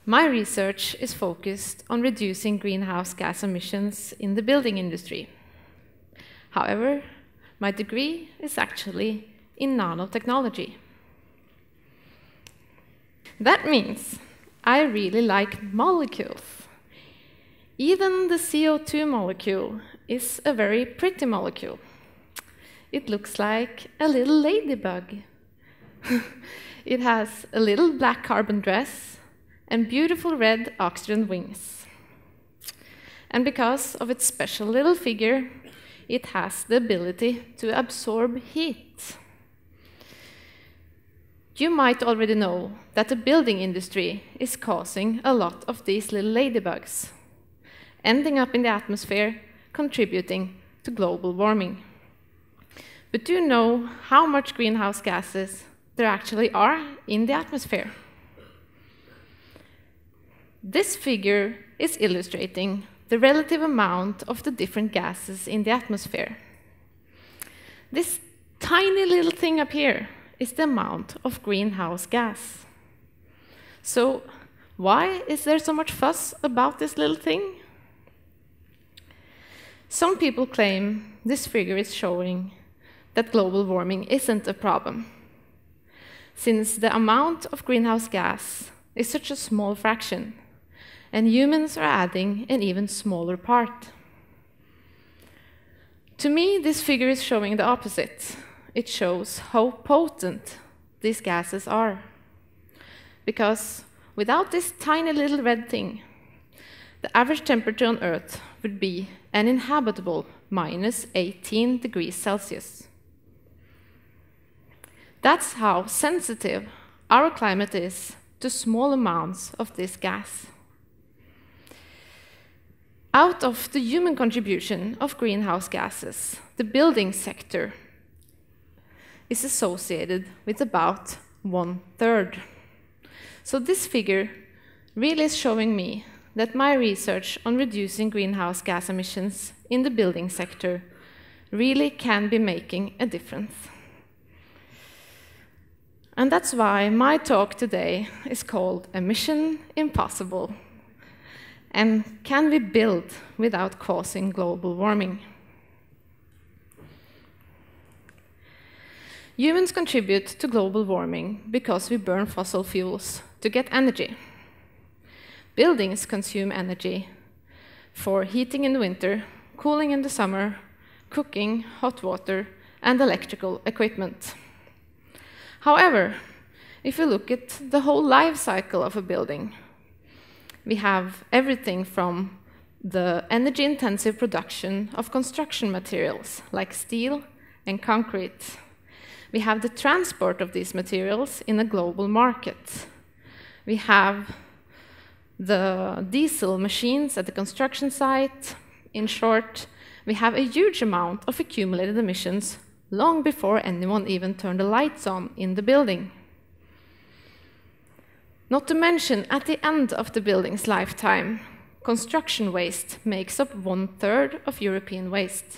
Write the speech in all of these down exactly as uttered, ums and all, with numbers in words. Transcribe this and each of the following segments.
My research is focused on reducing greenhouse gas emissions in the building industry. However, my degree is actually in nanotechnology. That means I really like molecules. Even the C O two molecule is a very pretty molecule. It looks like a little ladybug. It has a little black carbon dress and beautiful red oxygen wings. And because of its special little figure, it has the ability to absorb heat. You might already know that the building industry is causing a lot of these little ladybugs, ending up in the atmosphere, contributing to global warming. But do you know how much greenhouse gases there actually are in the atmosphere? This figure is illustrating the relative amount of the different gases in the atmosphere. This tiny little thing up here is the amount of greenhouse gas. So, why is there so much fuss about this little thing? Some people claim this figure is showing that global warming isn't a problem, since the amount of greenhouse gas is such a small fraction, and humans are adding an even smaller part. To me, this figure is showing the opposite. It shows how potent these gases are. Because without this tiny little red thing, the average temperature on Earth would be an inhabitable minus eighteen degrees Celsius. That's how sensitive our climate is to small amounts of this gas. Out of the human contribution of greenhouse gases, the building sector is associated with about one third. So this figure really is showing me that my research on reducing greenhouse gas emissions in the building sector really can be making a difference. And that's why my talk today is called Emission Impossible. And can we build without causing global warming? Humans contribute to global warming because we burn fossil fuels to get energy. Buildings consume energy for heating in the winter, cooling in the summer, cooking, hot water, and electrical equipment. However, if you look at the whole life cycle of a building, we have everything from the energy-intensive production of construction materials like steel and concrete. We have the transport of these materials in a global market. We have the diesel machines at the construction site. In short, we have a huge amount of accumulated emissions long before anyone even turned the lights on in the building. Not to mention, at the end of the building's lifetime, construction waste makes up one third of European waste.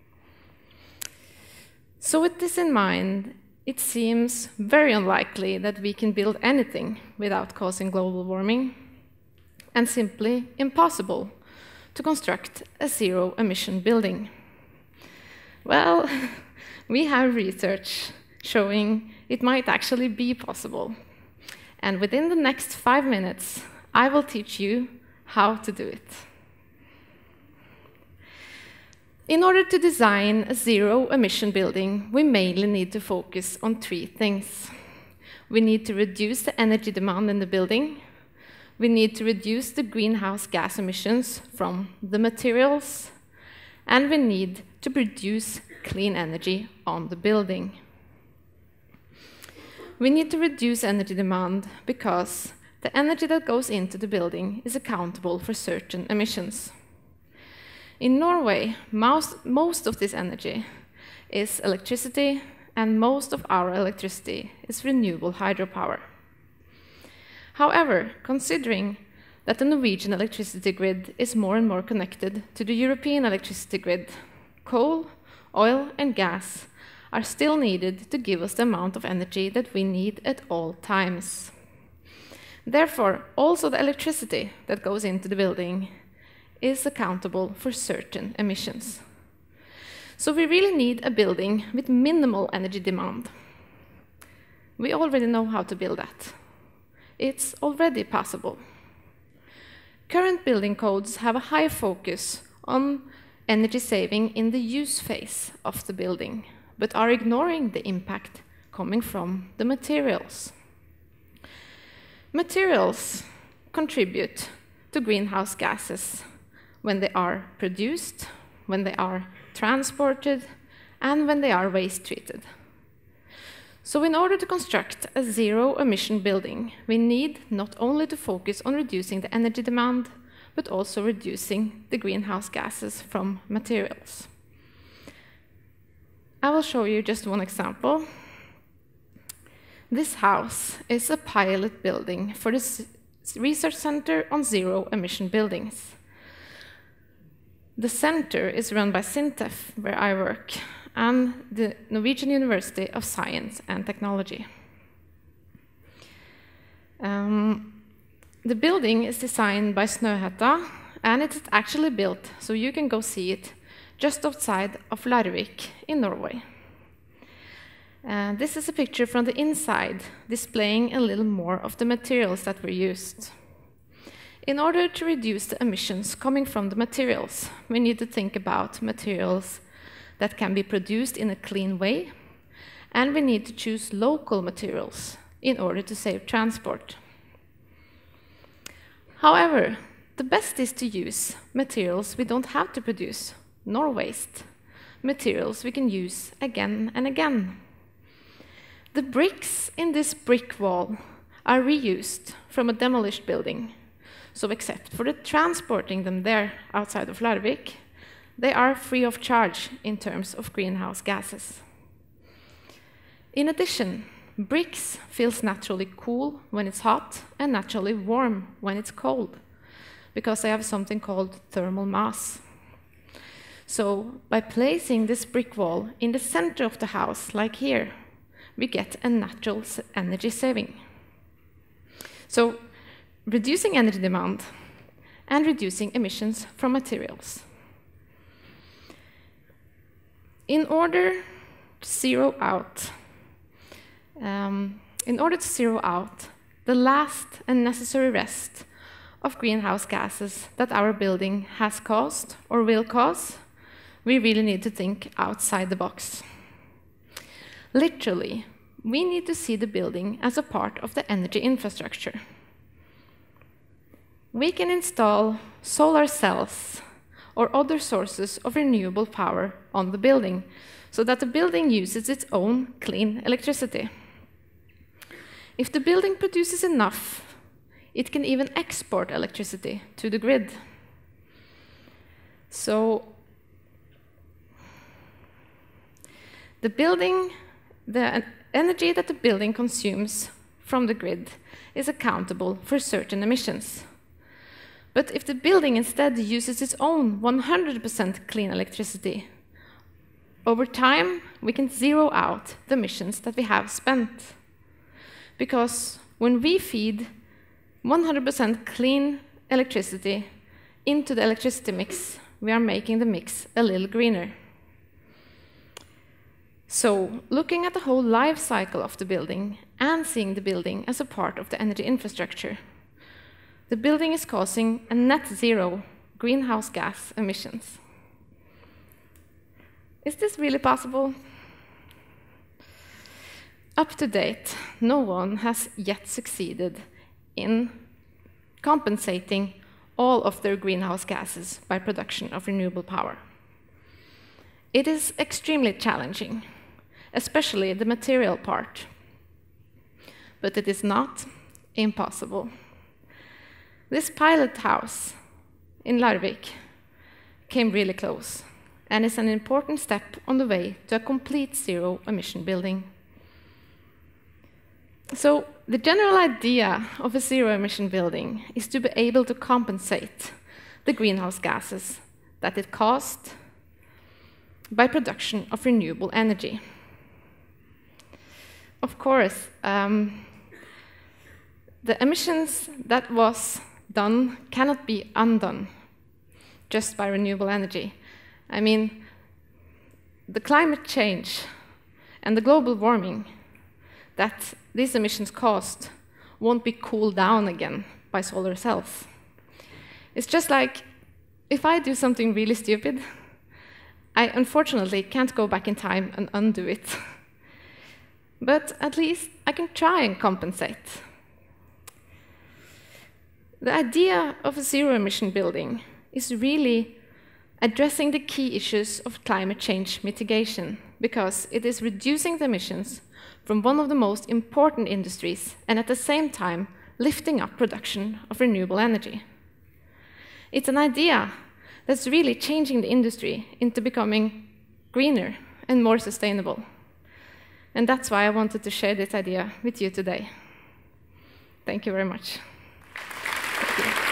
So with this in mind, it seems very unlikely that we can build anything without causing global warming, and simply impossible to construct a zero-emission building. Well, we have research showing it might actually be possible. And within the next five minutes, I will teach you how to do it. In order to design a zero-emission building, we mainly need to focus on three things. We need to reduce the energy demand in the building. We need to reduce the greenhouse gas emissions from the materials. And we need to produce clean energy on the building. We need to reduce energy demand because the energy that goes into the building is accountable for certain emissions. In Norway, most, most of this energy is electricity, and most of our electricity is renewable hydropower. However, considering that the Norwegian electricity grid is more and more connected to the European electricity grid, coal, oil, and gas are still needed to give us the amount of energy that we need at all times. Therefore, also the electricity that goes into the building is accountable for certain emissions. So we really need a building with minimal energy demand. We already know how to build that. It's already possible. Current building codes have a high focus on energy saving in the use phase of the building, but are ignoring the impact coming from the materials. Materials contribute to greenhouse gases when they are produced, when they are transported, and when they are waste treated. So in order to construct a zero-emission building, we need not only to focus on reducing the energy demand, but also reducing the greenhouse gases from materials. I will show you just one example. This house is a pilot building for the Research Center on Zero-Emission Buildings. The center is run by SINTEF, where I work, and the Norwegian University of Science and Technology. Um, the building is designed by Snøhetta, and it's actually built, so you can go see it, just outside of Larvik in Norway. Uh, this is a picture from the inside, displaying a little more of the materials that were used. In order to reduce the emissions coming from the materials, we need to think about materials that can be produced in a clean way, and we need to choose local materials in order to save transport. However, the best is to use materials we don't have to produce, nor waste, materials we can use again and again. The bricks in this brick wall are reused from a demolished building. So except for the transporting them there outside of Larvik, they are free of charge in terms of greenhouse gases. In addition, bricks feels naturally cool when it's hot and naturally warm when it's cold, because they have something called thermal mass. So by placing this brick wall in the center of the house, like here, we get a natural energy saving. So reducing energy demand and reducing emissions from materials. In order to zero out, um, in order to zero out the last and necessary rest of greenhouse gases that our building has caused or will cause, we really need to think outside the box. Literally, we need to see the building as a part of the energy infrastructure. We can install solar cells or other sources of renewable power on the building so that the building uses its own clean electricity. If the building produces enough, it can even export electricity to the grid. So the building, the energy that the building consumes from the grid is accountable for certain emissions. But if the building instead uses its own one hundred percent clean electricity, over time we can zero out the emissions that we have spent. Because when we feed one hundred percent clean electricity into the electricity mix, we are making the mix a little greener. So, looking at the whole life cycle of the building and seeing the building as a part of the energy infrastructure, the building is causing a net zero greenhouse gas emissions. Is this really possible? Up to date, no one has yet succeeded in compensating all of their greenhouse gases by production of renewable power. It is extremely challenging, especially the material part, but it is not impossible. This pilot house in Larvik came really close and is an important step on the way to a complete zero-emission building. So the general idea of a zero-emission building is to be able to compensate the greenhouse gases that it caused by production of renewable energy. Of course, um, the emissions that was done cannot be undone just by renewable energy. I mean, the climate change and the global warming that these emissions caused won't be cooled down again by solar cells. It's just like, if I do something really stupid, I unfortunately can't go back in time and undo it. But at least I can try and compensate. The idea of a zero-emission building is really addressing the key issues of climate change mitigation, because it is reducing the emissions from one of the most important industries and at the same time lifting up production of renewable energy. It's an idea that's really changing the industry into becoming greener and more sustainable. And that's why I wanted to share this idea with you today. Thank you very much. Thank you.